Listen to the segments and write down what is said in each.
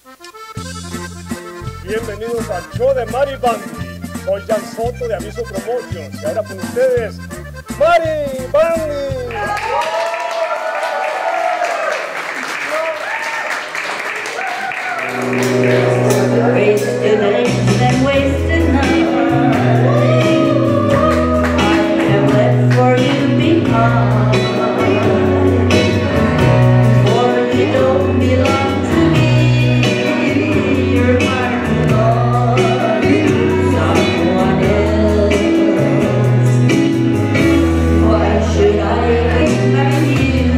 Bienvenidos al show de Mari Bandy. Soy Jan Soto de Aviso Promotions. Y ahora con ustedes, Mari Bandy. Wasted days and wasted nights I have left for you behind. For you don't belong to me. You're mine alone, someone else. Why should I keep loving you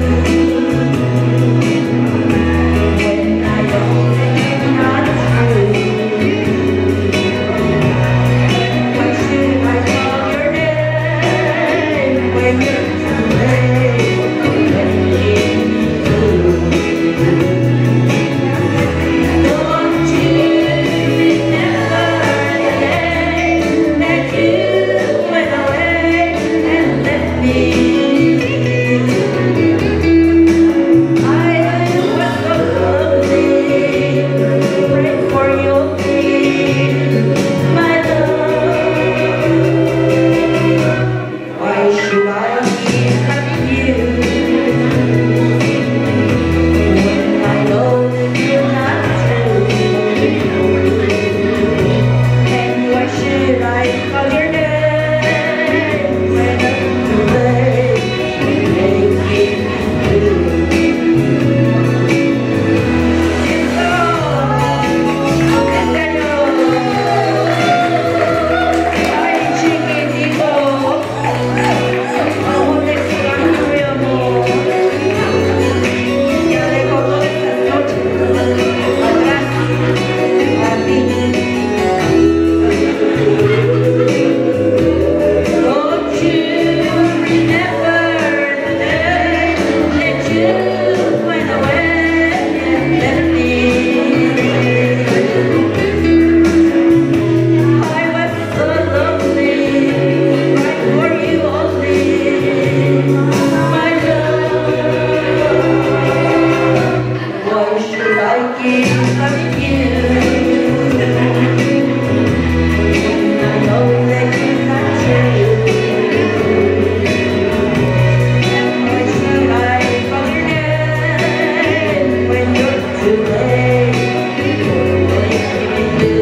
when I know that you're not true? Why should I call your name when you're too late? When you don't you remember the day that you went away and left me? I was so lonely, praying for your peace, my love. Why should I keep loving you when I know that you're not true? And why should I call your name when I'm too late to make it true? Ay, chiquitito, aún extraño mi amor. Ya dejo todas estas noches atrás a ti. Don't you remember the day that you went away and left me? I was so lonely, right for you only, my love. Why should I keep loving you when I know that you're not true? And why should I call your name when you're too late to make it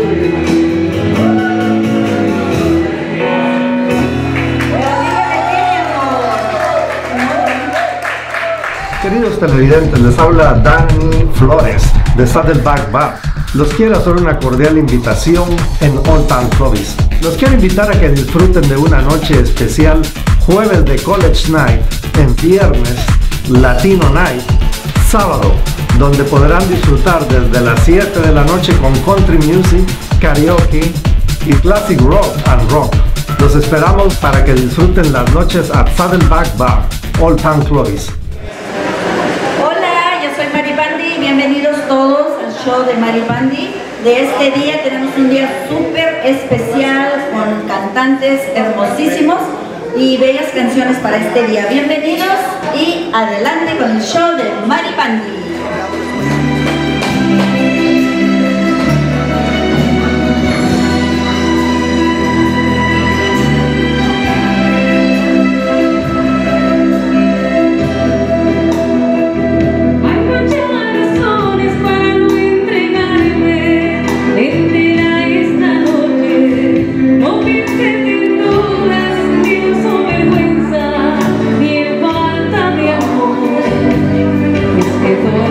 Queridos televidentes, les habla Dani Flores de Saddleback Bar. Los quiero hacer una cordial invitación en Old Town Clovis. Los quiero invitar a que disfruten de una noche especial, jueves de College Night, en viernes Latino Night, sábado, donde podrán disfrutar desde las 7 de la noche con country music, karaoke y classic rock and rock. Los esperamos para que disfruten las noches at Saddleback Bar, Old Town Clovis. Hola, yo soy Mari Bandy, bienvenidos todos al show de Mari Bandy. De este día tenemos un día súper especial con cantantes hermosísimos y bellas canciones para este día. Bienvenidos y adelante con el show de Mari Bandy. Hay muchas razones para no entregarme entera esta noche. No pienses en dudas, ni uso vergüenza, ni en falta de amor. Es que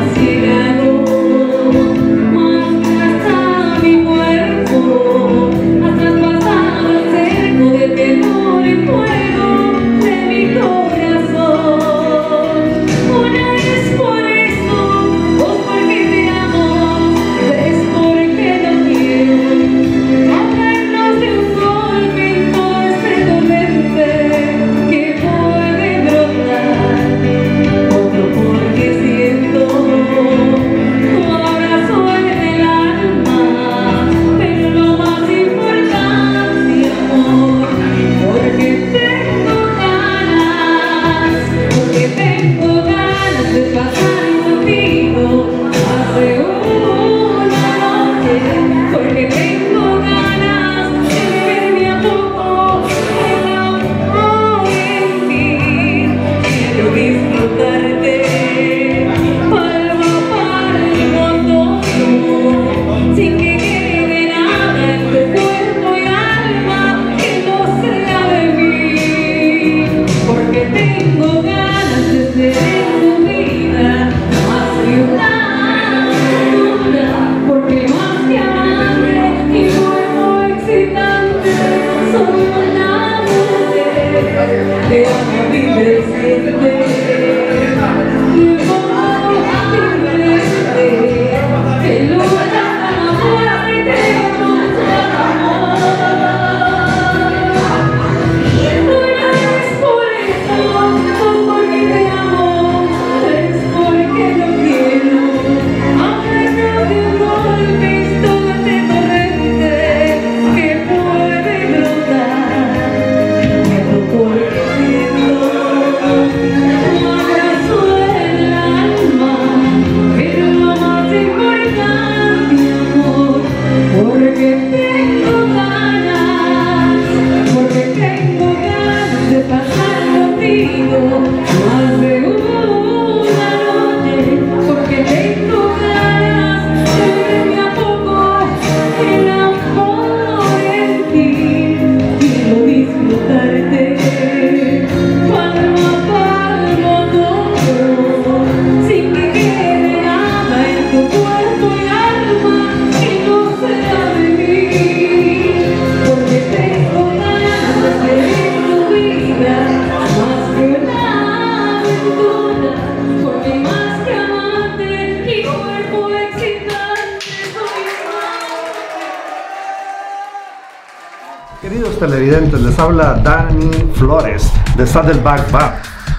Queridos televidentes, les habla Dani Flores de Saddleback Bar.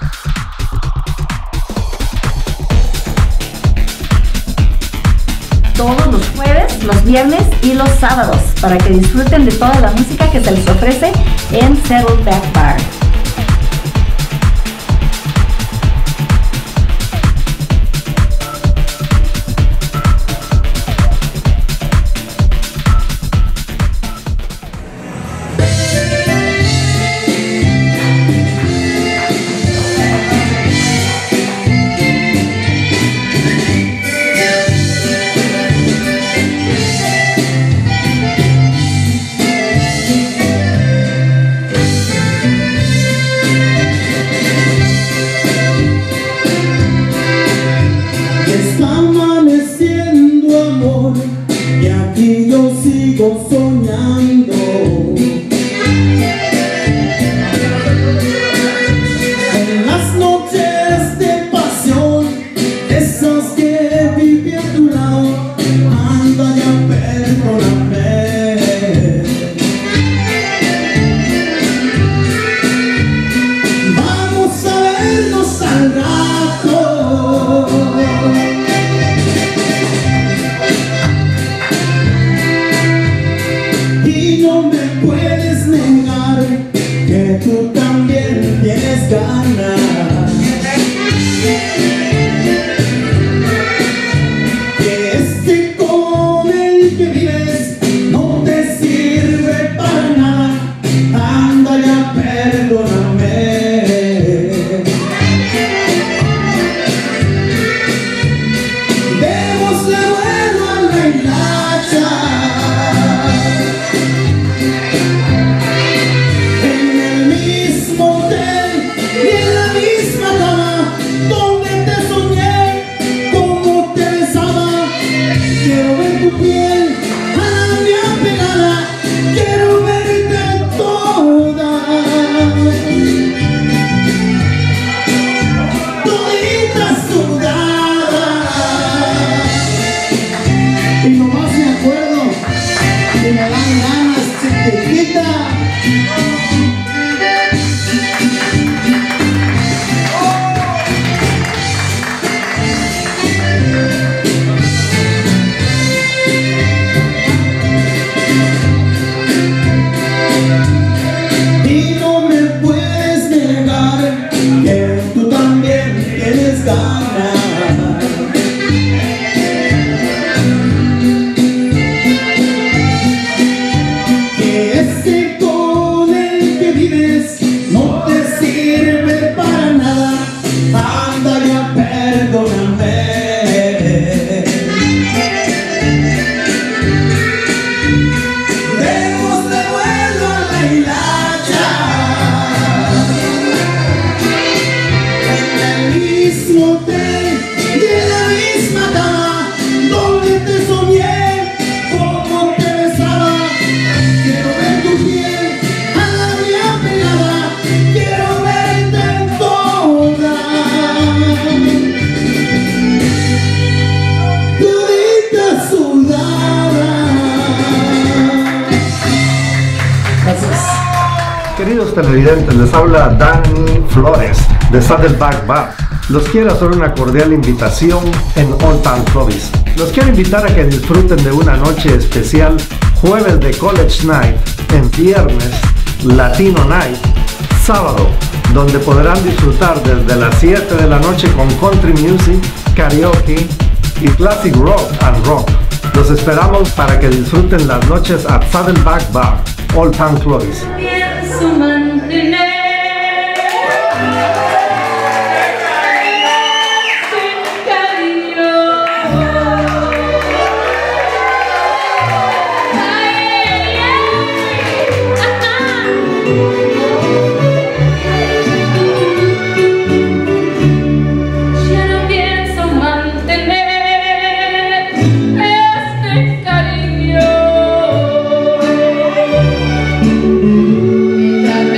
Todos los jueves, los viernes y los sábados para que disfruten de toda la música que se les ofrece en Saddleback Bar. Y aquí yo sigo soñando. En las noches de pasión, esas que viví a tu lado, anda ya, perdóname. Vamos a vernos al rato. No me puedes negar que tú también tienes ganas, que este con el que vives no te sirve para nada. Anda ya, perdóname. Démosle vuelo a la hilacha. Y nomás me acuerdo que me dan ganas, chiquitita. Y no me puedes negar que tú también tienes ganas. No te sirve para nada, anda ya, perdóname. Démosle vuelo a la hilacha. En el mismo hotel y en la misma cama donde te soñé, como te besaba. Quiero ver tu piel a la mía pegada. Quiero verte toda, todita sudada. Gracias. Queridos televidentes, les habla Dani Flores de Saddleback Bar. Los quiero hacer una cordial invitación en Old Town Clubs. Los quiero invitar a que disfruten de una noche especial, jueves de College Night, en viernes Latino Night, sábado, donde podrán disfrutar desde las 7 de la noche con country music, karaoke y classic rock and rock. Los esperamos para que disfruten las noches at Saddleback Bar, Old Town Clubs. Pienso mantener sin cariño. Ay, ya no pienso mantener este cariño.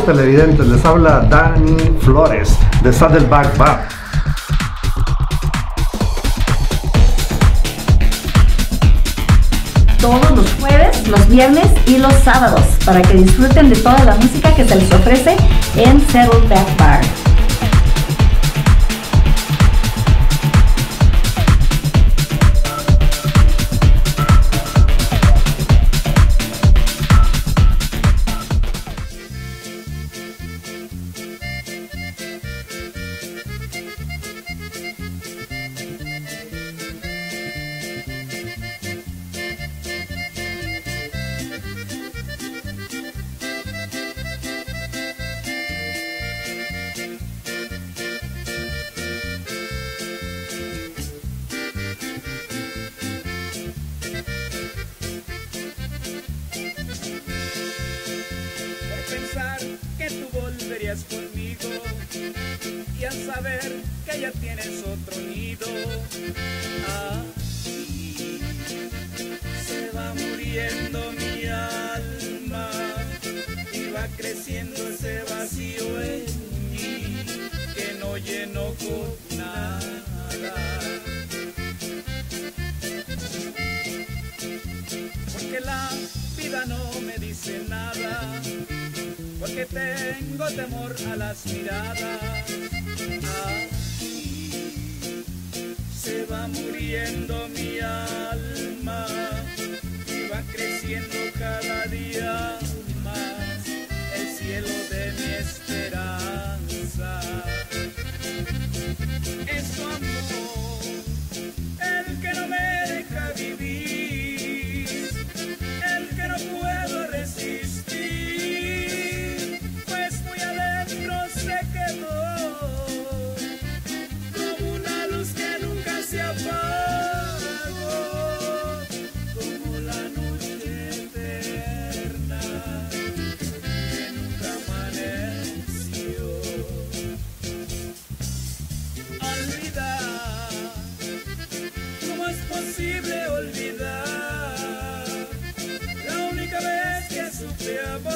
Queridos televidentes, les habla Dani Flores de Saddleback Bar. Todos los jueves, los viernes y los sábados para que disfruten de toda la música que se les ofrece en Saddleback Bar. Pensar que tú volverías conmigo y al saber que ya tienes otro nido, así se va muriendo mi alma y va creciendo ese vacío en mí que no lleno con nada. Porque la vida no me dice nada, porque tengo temor a las miradas. Así se va muriendo mi alma y va creciendo cada día más el cielo de mi esperanza. Es tu amor el que no me deja vivir, el que no puedo resistir. Como la noche eterna que nunca amaneció. Olvidar, ¿cómo es posible olvidar la única vez que supe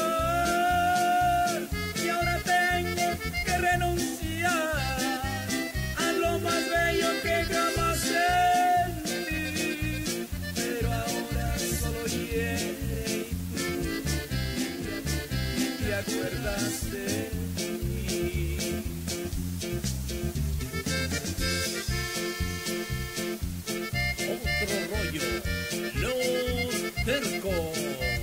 amor? Y ahora tengo que renunciar a lo más bello que jamás sentí, pero ahora solo hiere y te acuerdas de mí. Otro rollo, Los Tercos.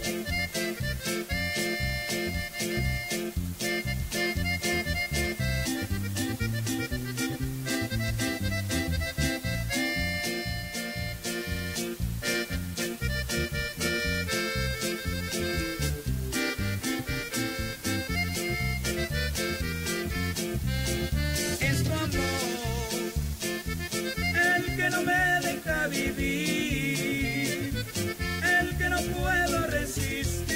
Es tu amor el que no me deja vivir, el que no puedo resistir,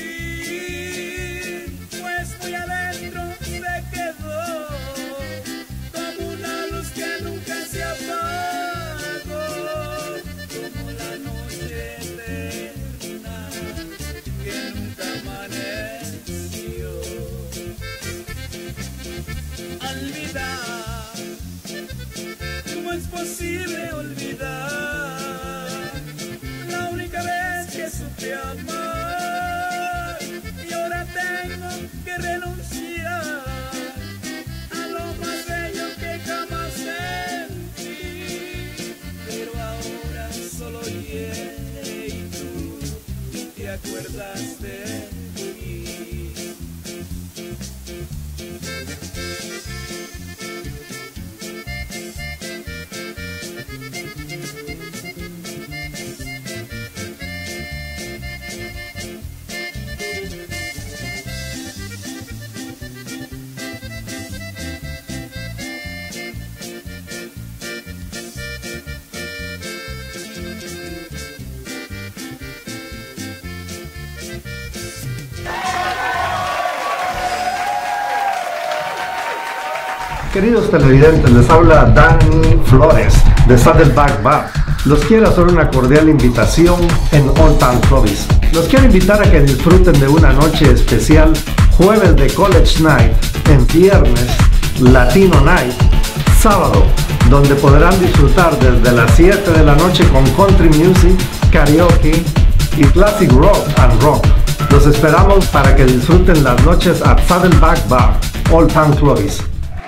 pues muy adentro se quedó como una luz que nunca se apagó, como la noche eterna que nunca amaneció. Olvidar, ¿cómo es posible olvidar la única vez que supe amar? Y ahora tengo que renunciar a lo más bello que jamás sentí, pero ahora solo hiere y tú te acuerdas de mí. Queridos televidentes, les habla Dani Flores de Saddleback Bar. Los quiero hacer una cordial invitación en Old Town Clovis. Los quiero invitar a que disfruten de una noche especial, jueves de College Night, en viernes Latino Night, sábado, donde podrán disfrutar desde las 7 de la noche con country music, karaoke y classic rock and rock. Los esperamos para que disfruten las noches at Saddleback Bar, Old Town Clovis.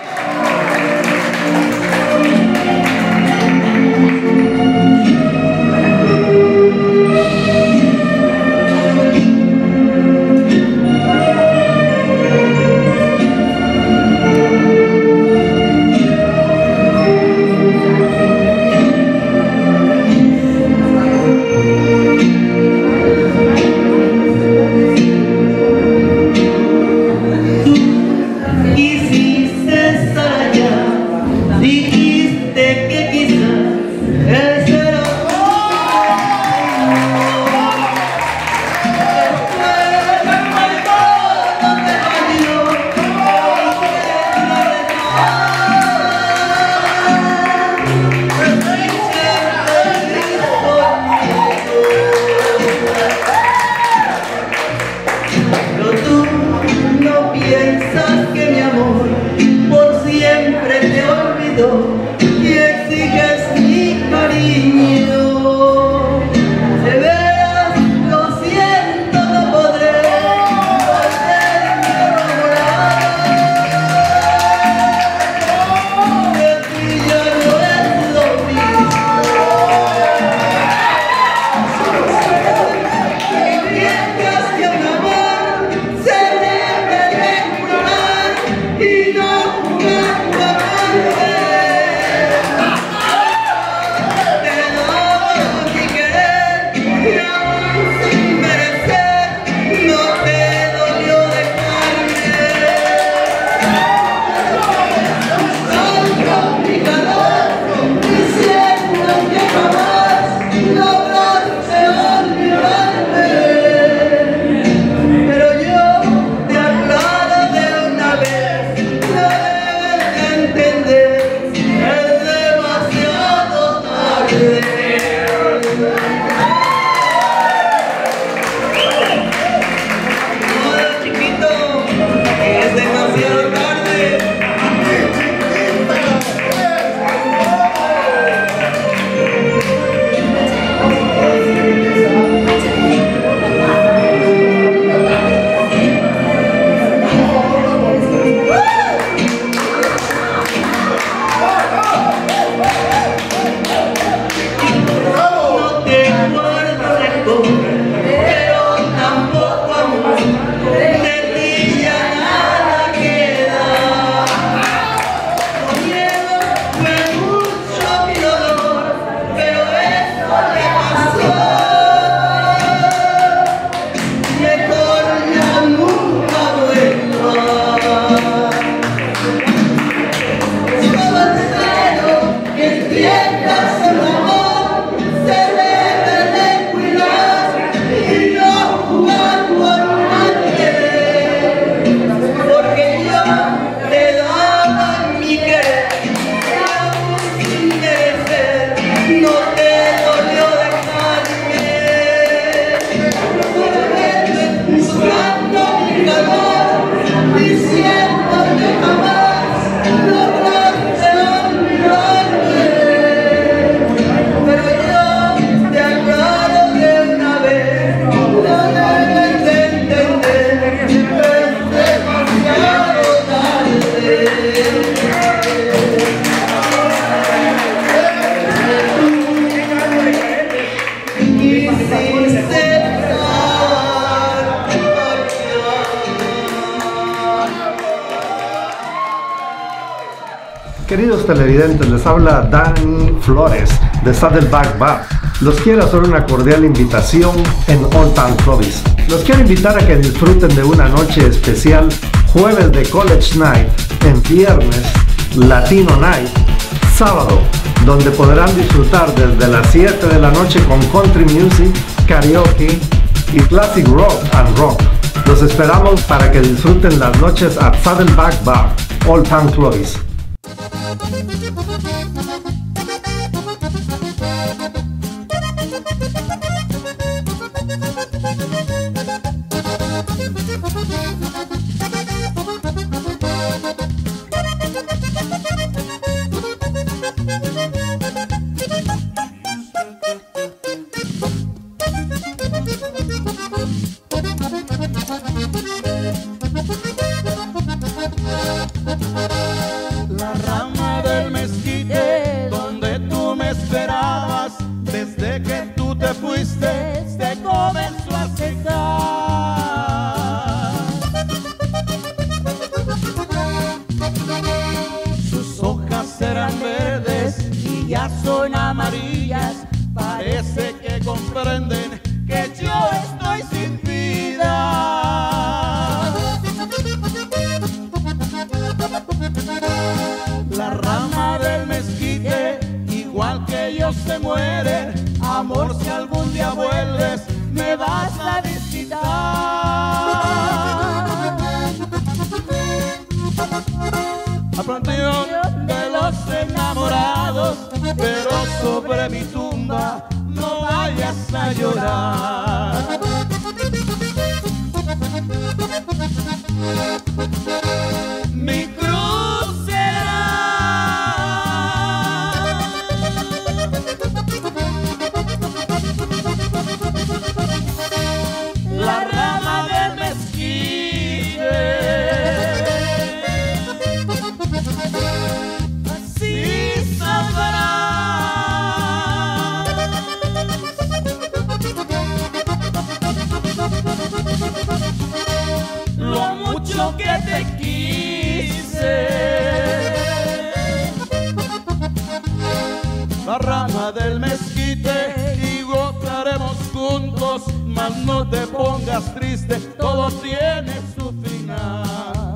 Queridos televidentes, les habla Dani Flores de Saddleback Bar. Los quiero hacer una cordial invitación en Old Town Clovis. Los quiero invitar a que disfruten de una noche especial, jueves de College Night, en viernes Latino Night, sábado, donde podrán disfrutar desde las 7 de la noche con country music, karaoke y classic rock and rock. Los esperamos para que disfruten las noches at Saddleback Bar, Old Town Clovis. La rama del mezquite donde tú me esperabas, desde que tú te fuiste, se comenzó a secar. Sus hojas eran verdes y ya son amarillas, parece que comprenden que yo estoy sin vida. La rama del mezquite, igual que ellos se mueren. Amor, si algún día vuelves, me vas a visitar. A panteón de los enamorados, pero sobre mi tumba no vayas a llorar. Mi cruz será la rama del mezquite. Así sabrás lo mucho que te quise. La rama del mezquite y gozaremos juntos, mas no te pongas triste, todo tiene su final.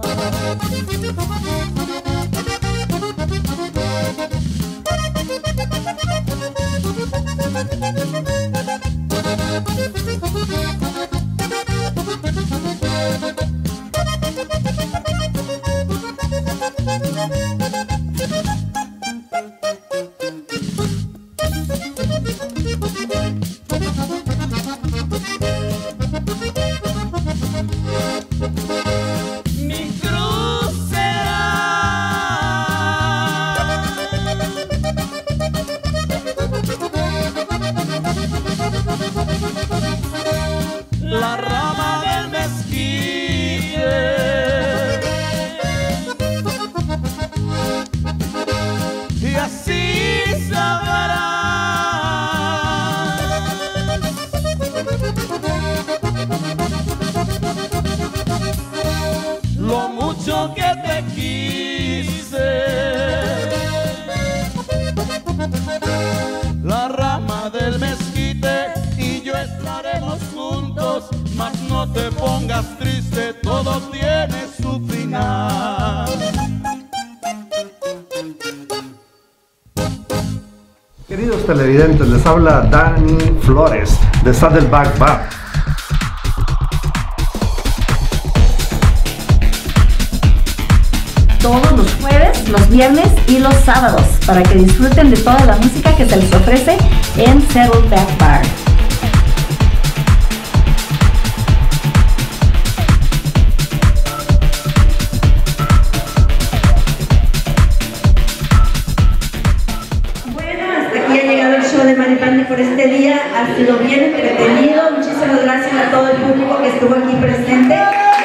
Mi cruz será la rama del mezquite. Y así sabrás lo mucho que te quise. La rama del mezquite y yo estaremos juntos, mas no te pongas triste, todo tiene su final. Queridos televidentes, les habla Dani Flores de Saddleback Bar. Todos los jueves, los viernes y los sábados para que disfruten de toda la música que se les ofrece en Saddleback Bar. Bueno, hasta aquí ha llegado el show de Maripandi por este día. Ha sido bien entretenido. Muchísimas gracias a todo el público que estuvo aquí presente.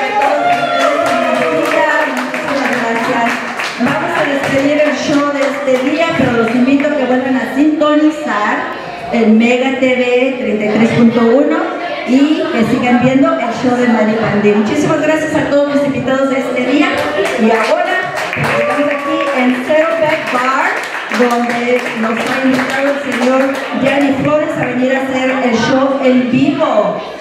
Vamos a despedir el show de este día, pero los invito a que vuelvan a sintonizar el Mega TV 33.1 y que sigan viendo el show de Maripandi. Muchísimas gracias a todos los invitados de este día. Y ahora estamos aquí en Saddleback Bar, donde nos ha invitado el señor Dani Flores a venir a hacer el show en vivo.